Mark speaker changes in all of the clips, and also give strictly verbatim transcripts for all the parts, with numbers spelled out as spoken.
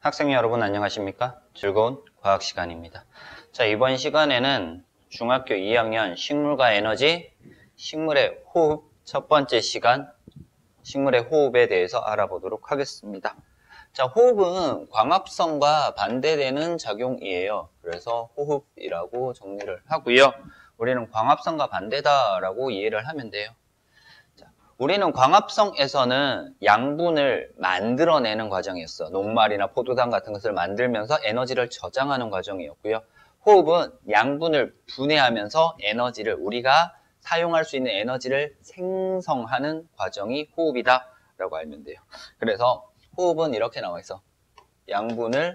Speaker 1: 학생 여러분 안녕하십니까? 즐거운 과학 시간입니다. 자, 이번 시간에는 중학교 이 학년 식물과 에너지, 식물의 호흡 첫 번째 시간, 식물의 호흡에 대해서 알아보도록 하겠습니다. 자, 호흡은 광합성과 반대되는 작용이에요. 그래서 호흡이라고 정리를 하고요. 우리는 광합성과 반대다라고 이해를 하면 돼요. 우리는 광합성에서는 양분을 만들어내는 과정이었어. 녹말이나 포도당 같은 것을 만들면서 에너지를 저장하는 과정이었고요. 호흡은 양분을 분해하면서 에너지를 우리가 사용할 수 있는 에너지를 생성하는 과정이 호흡이다 라고 알면 돼요. 그래서 호흡은 이렇게 나와 있어. 양분을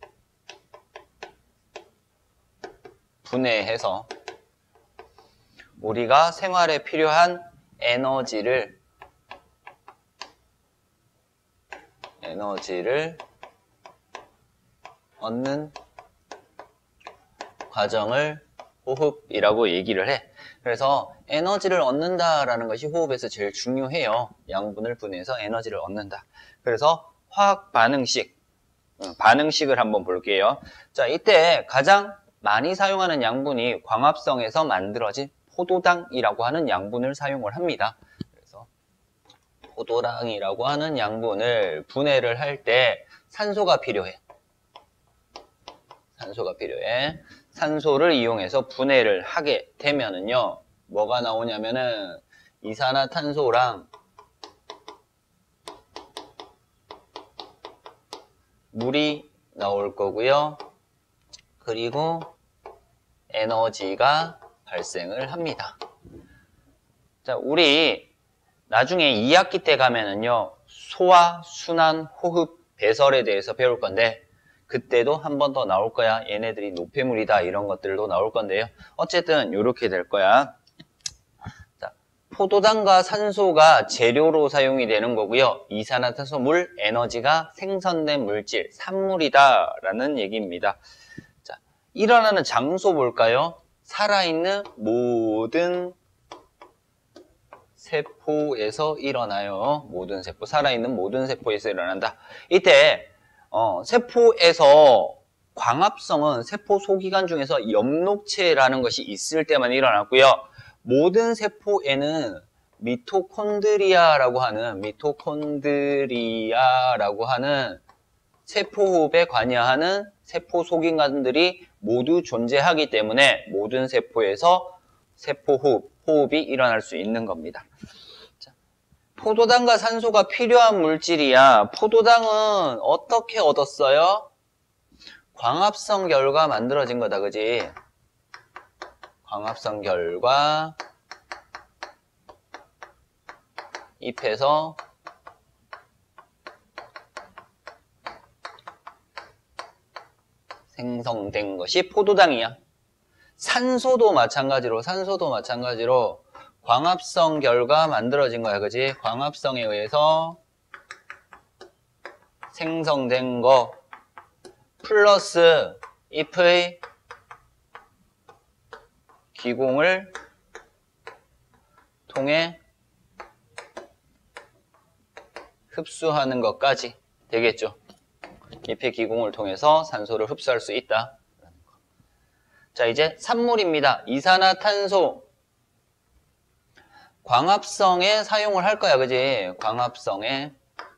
Speaker 1: 분해해서 우리가 생활에 필요한 에너지를 에너지를 얻는 과정을 호흡이라고 얘기를 해. 그래서 에너지를 얻는다라는 것이 호흡에서 제일 중요해요. 양분을 분해해서 에너지를 얻는다. 그래서 화학 반응식, 반응식을 한번 볼게요. 자, 이때 가장 많이 사용하는 양분이 광합성에서 만들어진 포도당이라고 하는 양분을 사용을 합니다. 그래서 포도당이라고 하는 양분을 분해를 할 때 산소가 필요해. 산소가 필요해. 산소를 이용해서 분해를 하게 되면은요, 뭐가 나오냐면은 이산화탄소랑 물이 나올 거고요. 그리고 에너지가 발생을 합니다. 자, 우리 나중에 이 학기 때 가면은요, 소화, 순환, 호흡, 배설에 대해서 배울 건데, 그때도 한 번 더 나올 거야. 얘네들이 노폐물이다. 이런 것들도 나올 건데요. 어쨌든 이렇게 될 거야. 자, 포도당과 산소가 재료로 사용이 되는 거고요. 이산화탄소, 물, 에너지가 생성된 물질, 산물이다 라는 얘기입니다. 자, 일어나는 장소 볼까요? 살아있는 모든 세포에서 일어나요. 모든 세포, 살아있는 모든 세포에서 일어난다. 이때 어, 세포에서 광합성은 세포 소기관 중에서 엽록체라는 것이 있을 때만 일어났고요. 모든 세포에는 미토콘드리아라고 하는 미토콘드리아라고 하는 세포호흡에 관여하는 세포 소기관들이 모두 존재하기 때문에 모든 세포에서 세포호흡, 호흡이 일어날 수 있는 겁니다. 자, 포도당과 산소가 필요한 물질이야. 포도당은 어떻게 얻었어요? 광합성 결과 만들어진 거다, 그지? 광합성 결과 잎에서 생성된 것이 포도당이야. 산소도 마찬가지로, 산소도 마찬가지로 광합성 결과 만들어진 거야, 그지? 광합성에 의해서 생성된 거 플러스 잎의 기공을 통해 흡수하는 것까지 되겠죠. 잎의 기공을 통해서 산소를 흡수할 수 있다. 자, 이제 산물입니다. 이산화탄소. 광합성에 사용을 할 거야, 그지? 광합성에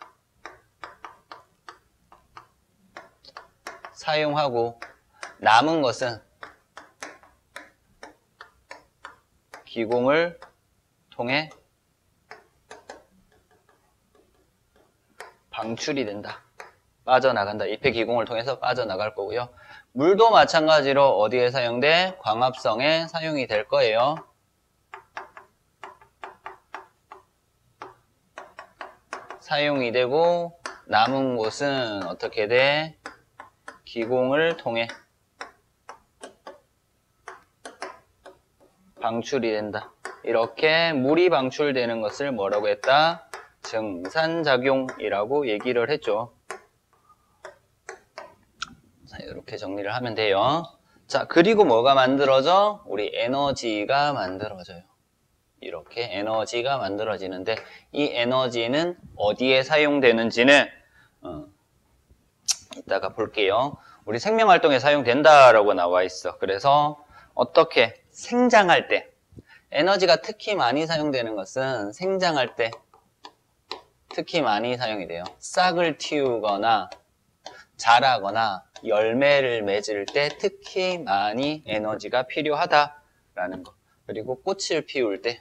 Speaker 1: 사용하고 남은 것은 기공을 통해 방출이 된다. 빠져나간다. 잎의 기공을 통해서 빠져나갈 거고요. 물도 마찬가지로 어디에 사용돼? 광합성에 사용이 될 거예요. 사용이 되고 남은 곳은 어떻게 돼? 기공을 통해 방출이 된다. 이렇게 물이 방출되는 것을 뭐라고 했다? 증산작용이라고 얘기를 했죠. 자, 이렇게 정리를 하면 돼요. 자, 그리고 뭐가 만들어져? 우리 에너지가 만들어져요. 이렇게 에너지가 만들어지는데 이 에너지는 어디에 사용되는지는 어, 이따가 볼게요. 우리 생명활동에 사용된다라고 나와 있어. 그래서 어떻게 생장할 때 에너지가 특히 많이 사용되는 것은 생장할 때 특히 많이 사용이 돼요. 싹을 틔우거나 자라거나 열매를 맺을 때 특히 많이 에너지가 필요하다라는 거. 그리고 꽃을 피울 때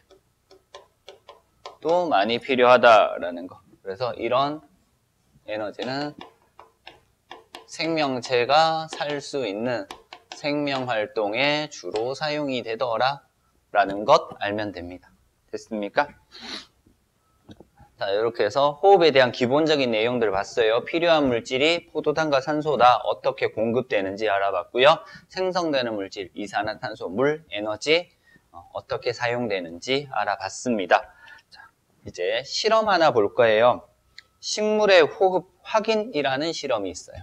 Speaker 1: 또 많이 필요하다라는 거. 그래서 이런 에너지는 생명체가 살 수 있는 생명활동에 주로 사용이 되더라 라는 것 알면 됩니다. 됐습니까? 자, 이렇게 해서 호흡에 대한 기본적인 내용들을 봤어요. 필요한 물질이 포도당과 산소다. 어떻게 공급되는지 알아봤고요. 생성되는 물질, 이산화탄소, 물, 에너지 어, 어떻게 사용되는지 알아봤습니다. 자, 이제 실험 하나 볼 거예요. 식물의 호흡 확인이라는 실험이 있어요.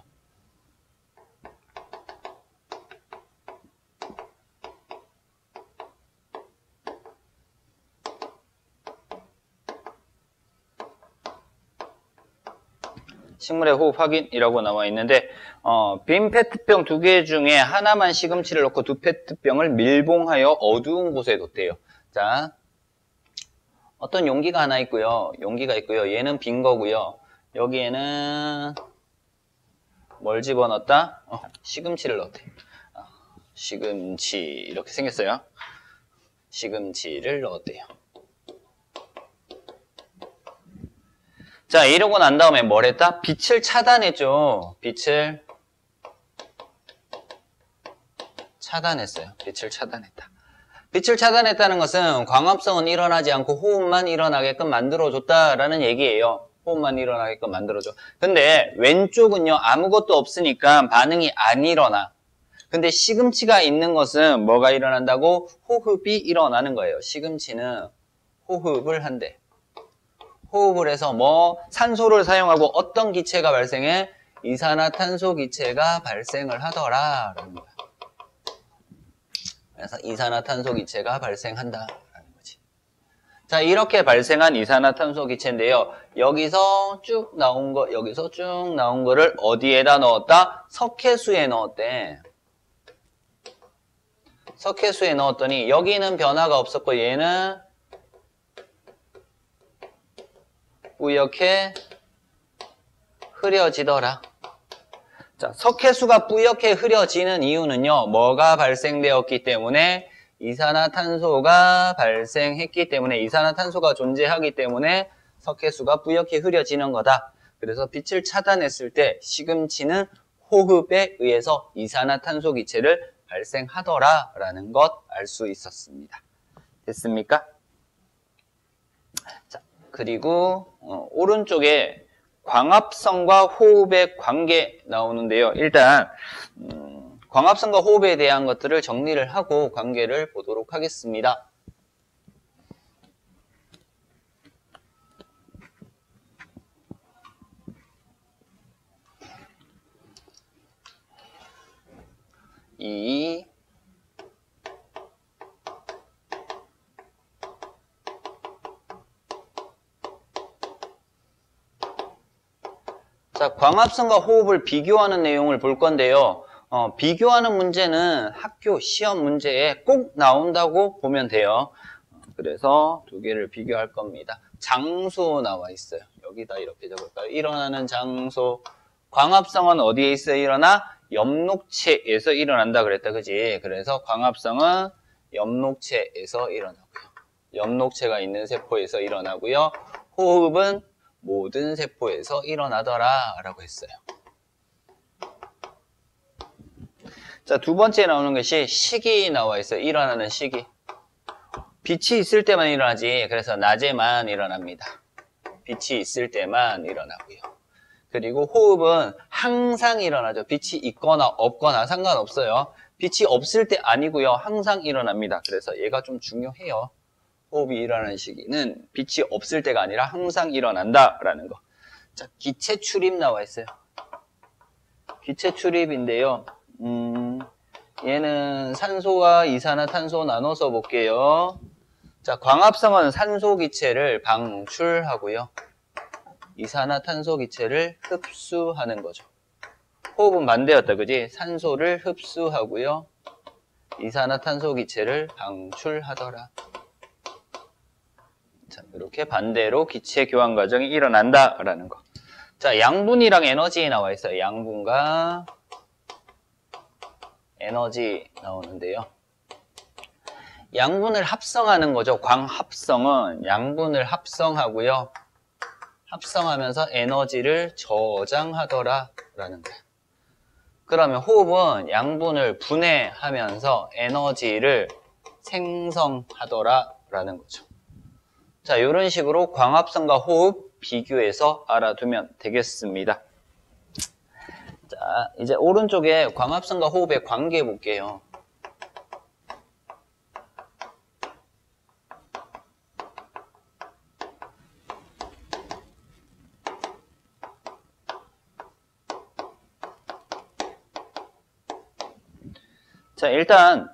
Speaker 1: 식물의 호흡 확인이라고 나와 있는데 어, 빈 페트병 두 개 중에 하나만 시금치를 넣고 두 페트병을 밀봉하여 어두운 곳에 뒀대요. 자, 어떤 용기가 하나 있고요. 용기가 있고요. 얘는 빈 거고요. 여기에는 뭘 집어넣었다? 어, 시금치를 넣었대. 어, 시금치 이렇게 생겼어요. 시금치를 넣었대요. 자, 이러고 난 다음에 뭘 했다? 빛을 차단했죠. 빛을 차단했어요. 빛을 차단했다. 빛을 차단했다는 것은 광합성은 일어나지 않고 호흡만 일어나게끔 만들어줬다라는 얘기예요. 호흡만 일어나게끔 만들어줘. 근데 왼쪽은요, 아무것도 없으니까 반응이 안 일어나. 근데 시금치가 있는 것은 뭐가 일어난다고? 호흡이 일어나는 거예요. 시금치는 호흡을 한대. 호흡을 해서 뭐 산소를 사용하고 어떤 기체가 발생해? 이산화탄소 기체가 발생을 하더라라는 거야. 그래서 이산화탄소 기체가 발생한다라는 거지. 자, 이렇게 발생한 이산화탄소 기체인데요. 여기서 쭉 나온 거, 여기서 쭉 나온 거를 어디에다 넣었다? 석회수에 넣었대. 석회수에 넣었더니 여기는 변화가 없었고 얘는 뿌옇게 흐려지더라. 자, 석회수가 뿌옇게 흐려지는 이유는요. 뭐가 발생되었기 때문에? 이산화탄소가 발생했기 때문에, 이산화탄소가 존재하기 때문에 석회수가 뿌옇게 흐려지는 거다. 그래서 빛을 차단했을 때 시금치는 호흡에 의해서 이산화탄소 기체를 발생하더라라는 것 알 수 있었습니다. 됐습니까? 자, 그리고 어, 오른쪽에 광합성과 호흡의 관계 나오는데요. 일단 음, 광합성과 호흡에 대한 것들을 정리를 하고 관계를 보도록 하겠습니다. 이 자, 광합성과 호흡을 비교하는 내용을 볼 건데요. 어, 비교하는 문제는 학교 시험 문제에 꼭 나온다고 보면 돼요. 그래서 두 개를 비교할 겁니다. 장소 나와 있어요. 여기다 이렇게 적을까요? 일어나는 장소. 광합성은 어디에 있어요? 일어나? 엽록체에서 일어난다 그랬다. 그지? 그래서 광합성은 엽록체에서 일어나고요. 엽록체가 있는 세포에서 일어나고요. 호흡은 모든 세포에서 일어나더라 라고 했어요. 자, 두 번째 나오는 것이 시기 나와 있어요. 일어나는 시기. 빛이 있을 때만 일어나지. 그래서 낮에만 일어납니다. 빛이 있을 때만 일어나고요. 그리고 호흡은 항상 일어나죠. 빛이 있거나 없거나 상관없어요. 빛이 없을 때 아니고요. 항상 일어납니다. 그래서 얘가 좀 중요해요. 호흡이 일어나는 시기는 빛이 없을 때가 아니라 항상 일어난다라는 거. 자, 기체 출입 나와 있어요. 기체 출입인데요. 음, 얘는 산소와 이산화탄소 나눠서 볼게요. 자, 광합성은 산소 기체를 방출하고요. 이산화탄소 기체를 흡수하는 거죠. 호흡은 반대였다. 그지? 산소를 흡수하고요. 이산화탄소 기체를 방출하더라. 자, 이렇게 반대로 기체 교환 과정이 일어난다라는 거. 자, 양분이랑 에너지 나와 있어요. 양분과 에너지 나오는데요. 양분을 합성하는 거죠. 광합성은 양분을 합성하고요. 합성하면서 에너지를 저장하더라 라는 거예요. 그러면 호흡은 양분을 분해하면서 에너지를 생성하더라 라는 거죠. 자, 이런 식으로 광합성과 호흡 비교해서 알아두면 되겠습니다. 자, 이제 오른쪽에 광합성과 호흡의 관계 볼게요. 자, 일단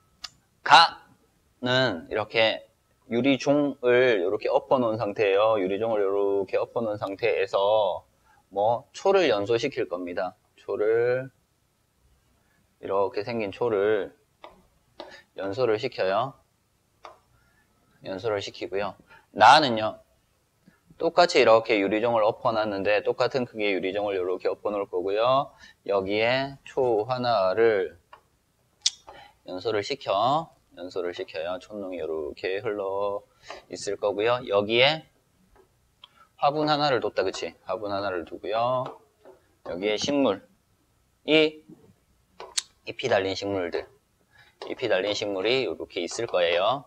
Speaker 1: 가는 이렇게 유리종을 이렇게 엎어 놓은 상태예요. 유리종을 이렇게 엎어 놓은 상태에서 뭐 초를 연소시킬 겁니다. 초를 이렇게 생긴 초를 연소를 시켜요. 연소를 시키고요. 나는요, 똑같이 이렇게 유리종을 엎어 놨는데 똑같은 크기의 유리종을 이렇게 엎어 놓을 거고요. 여기에 초 하나를 연소를 시켜, 연소를 시켜요. 촛농이 이렇게 흘러 있을 거고요. 여기에 화분 하나를 뒀다, 그치? 화분 하나를 두고요. 여기에 식물, 이 잎이 달린 식물들, 잎이 달린 식물이 이렇게 있을 거예요.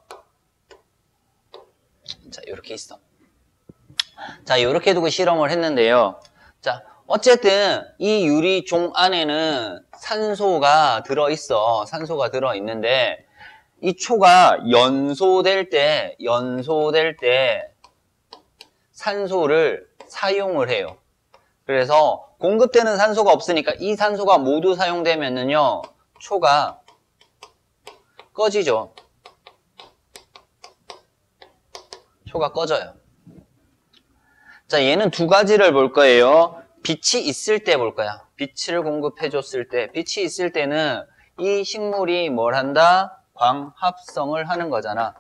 Speaker 1: 자, 이렇게 있어. 자, 이렇게 두고 실험을 했는데요. 자, 어쨌든 이 유리종 안에는 산소가 들어있어. 산소가 들어있는데 이 초가 연소될 때, 연소될 때 산소를 사용을 해요. 그래서 공급되는 산소가 없으니까 이 산소가 모두 사용되면은요, 초가 꺼지죠. 초가 꺼져요. 자, 얘는 두 가지를 볼 거예요. 빛이 있을 때 볼 거야. 빛을 공급해 줬을 때, 빛이 있을 때는 이 식물이 뭘 한다? 광합성을 하는 거잖아.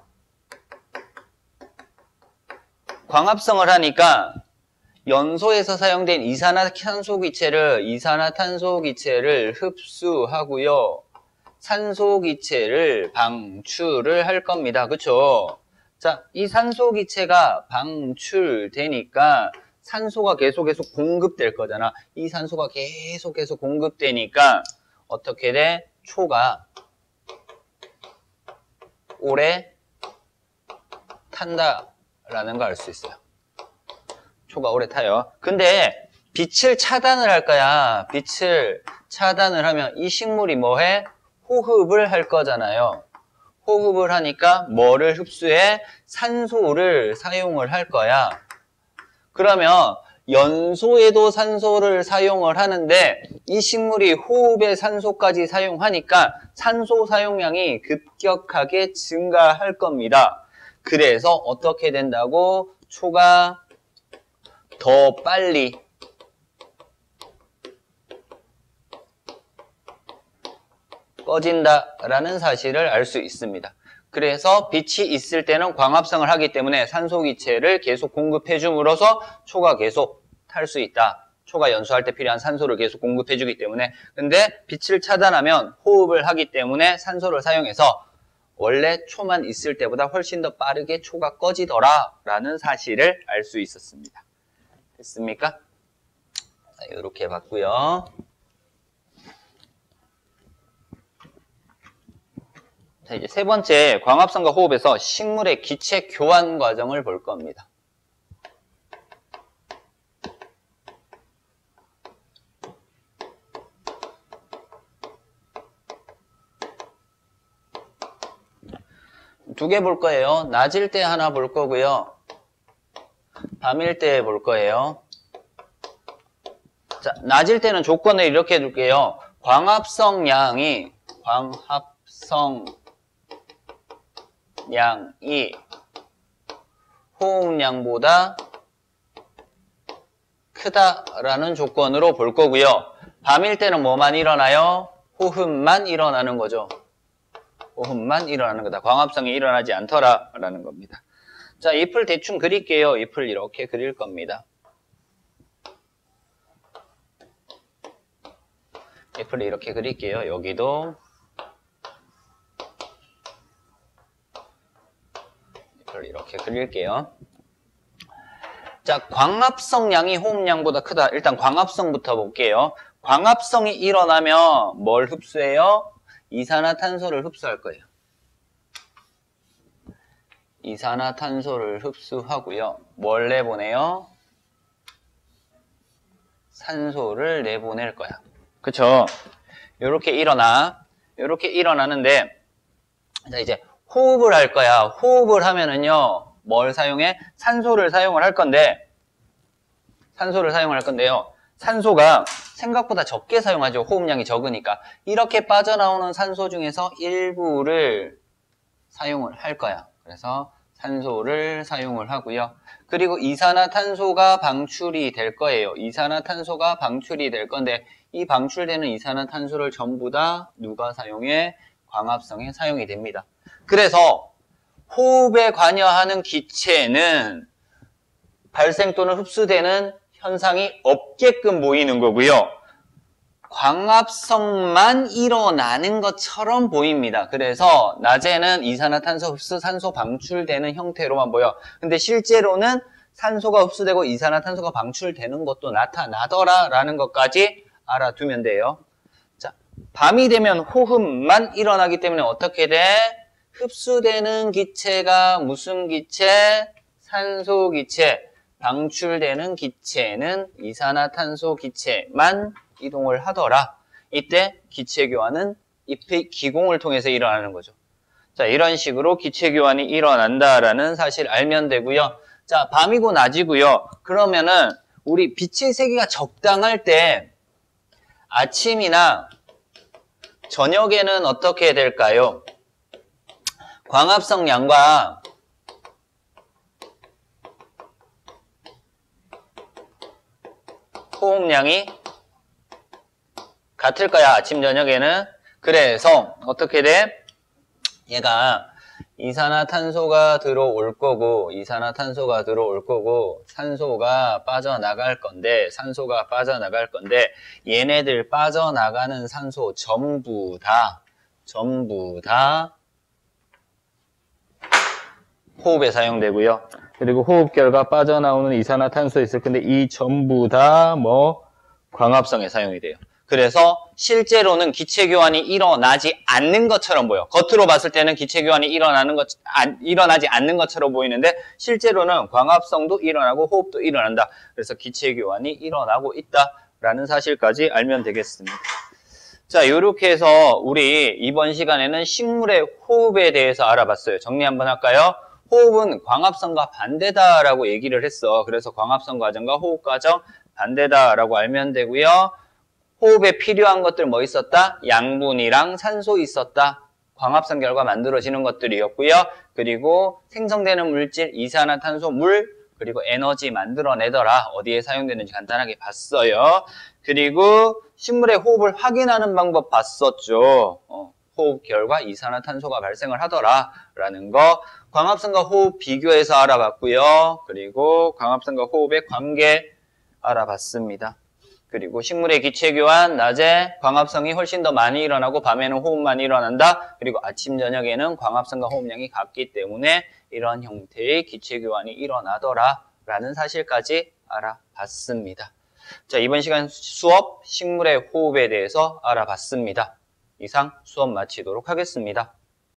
Speaker 1: 광합성을 하니까 연소에서 사용된 이산화탄소 기체를 이산화탄소 기체를 흡수하고요. 산소 기체를 방출을 할 겁니다. 그쵸? 자, 이 산소 기체가 방출되니까 산소가 계속 계속 공급될 거잖아. 이 산소가 계속 계속 공급되니까 어떻게 돼? 초가 오래 탄다라는 걸 알 수 있어요. 초가 오래 타요. 근데 빛을 차단을 할 거야. 빛을 차단을 하면 이 식물이 뭐 해? 호흡을 할 거잖아요. 호흡을 하니까 뭐를 흡수해? 산소를 사용을 할 거야. 그러면 연소에도 산소를 사용을 하는데 이 식물이 호흡에 산소까지 사용하니까 산소 사용량이 급격하게 증가할 겁니다. 그래서 어떻게 된다고? 초가 더 빨리 꺼진다라는 사실을 알 수 있습니다. 그래서 빛이 있을 때는 광합성을 하기 때문에 산소 기체를 계속 공급해 줌으로써 초가 계속 탈 수 있다. 초가 연소할 때 필요한 산소를 계속 공급해 주기 때문에. 근데 빛을 차단하면 호흡을 하기 때문에 산소를 사용해서 원래 초만 있을 때보다 훨씬 더 빠르게 초가 꺼지더라 라는 사실을 알 수 있었습니다. 됐습니까? 자, 이렇게 봤고요. 자, 이제 세 번째, 광합성과 호흡에서 식물의 기체 교환 과정을 볼 겁니다. 두 개 볼 거예요. 낮일 때 하나 볼 거고요. 밤일 때 볼 거예요. 자, 낮일 때는 조건을 이렇게 둘게요. 광합성 양이, 광합성 양이 호흡량보다 크다라는 조건으로 볼 거고요. 밤일 때는 뭐만 일어나요? 호흡만 일어나는 거죠. 호흡만 일어나는 거다. 광합성이 일어나지 않더라라는 겁니다. 자, 잎을 대충 그릴게요. 잎을 이렇게 그릴 겁니다. 잎을 이렇게 그릴게요. 여기도 잎을 이렇게 그릴게요. 자, 광합성량이 호흡량보다 크다. 일단 광합성부터 볼게요. 광합성이 일어나면 뭘 흡수해요? 이산화탄소를 흡수할 거예요. 이산화탄소를 흡수하고요. 뭘 내보내요? 산소를 내보낼 거야. 그쵸? 요렇게 일어나. 요렇게 일어나는데, 자, 이제 호흡을 할 거야. 호흡을 하면은요, 뭘 사용해? 산소를 사용을 할 건데, 산소를 사용을 할 건데요. 산소가 생각보다 적게 사용하죠. 호흡량이 적으니까. 이렇게 빠져나오는 산소 중에서 일부를 사용을 할 거야. 그래서 산소를 사용을 하고요. 그리고 이산화탄소가 방출이 될 거예요. 이산화탄소가 방출이 될 건데 이 방출되는 이산화탄소를 전부 다 누가 사용해? 광합성에 사용이 됩니다. 그래서 호흡에 관여하는 기체는 발생 또는 흡수되는 현상이 없게끔 보이는 거고요. 광합성만 일어나는 것처럼 보입니다. 그래서 낮에는 이산화탄소 흡수, 산소 방출되는 형태로만 보여. 근데 실제로는 산소가 흡수되고 이산화탄소가 방출되는 것도 나타나더라 라는 것까지 알아두면 돼요. 자, 밤이 되면 호흡만 일어나기 때문에 어떻게 돼? 흡수되는 기체가 무슨 기체? 산소 기체. 방출되는 기체는 이산화탄소 기체만 이동을 하더라. 이때 기체 교환은 잎의 기공을 통해서 일어나는 거죠. 자, 이런 식으로 기체 교환이 일어난다라는 사실 알면 되고요. 자, 밤이고 낮이고요. 그러면은 우리 빛의 세기가 적당할 때 아침이나 저녁에는 어떻게 될까요? 광합성량과 호흡량이 같을 거야. 아침 저녁에는. 그래서 어떻게 돼? 얘가 이산화탄소가 들어올 거고 이산화탄소가 들어올 거고 산소가 빠져나갈 건데 산소가 빠져나갈 건데 얘네들 빠져나가는 산소 전부 다 전부 다 호흡에 사용되고요. 그리고 호흡 결과 빠져나오는 이산화탄소 있을 건데 이 전부 다 뭐 광합성에 사용이 돼요. 그래서 실제로는 기체 교환이 일어나지 않는 것처럼 보여. 겉으로 봤을 때는 기체 교환이 일어나는 것, 안, 일어나지 않는 것처럼 보이는데 실제로는 광합성도 일어나고 호흡도 일어난다. 그래서 기체 교환이 일어나고 있다라는 사실까지 알면 되겠습니다. 자, 이렇게 해서 우리 이번 시간에는 식물의 호흡에 대해서 알아봤어요. 정리 한번 할까요? 호흡은 광합성과 반대다라고 얘기를 했어. 그래서 광합성 과정과 호흡 과정 반대다라고 알면 되고요. 호흡에 필요한 것들 뭐 있었다? 양분이랑 산소 있었다. 광합성 결과 만들어지는 것들이었고요. 그리고 생성되는 물질, 이산화탄소, 물, 그리고 에너지 만들어내더라. 어디에 사용되는지 간단하게 봤어요. 그리고 식물의 호흡을 확인하는 방법 봤었죠. 어, 호흡 결과 이산화탄소가 발생을 하더라 라는 거. 광합성과 호흡 비교해서 알아봤고요. 그리고 광합성과 호흡의 관계 알아봤습니다. 그리고 식물의 기체 교환, 낮에 광합성이 훨씬 더 많이 일어나고 밤에는 호흡만 일어난다. 그리고 아침, 저녁에는 광합성과 호흡량이 같기 때문에 이런 형태의 기체 교환이 일어나더라 라는 사실까지 알아봤습니다. 자, 이번 시간 수업 식물의 호흡에 대해서 알아봤습니다. 이상 수업 마치도록 하겠습니다.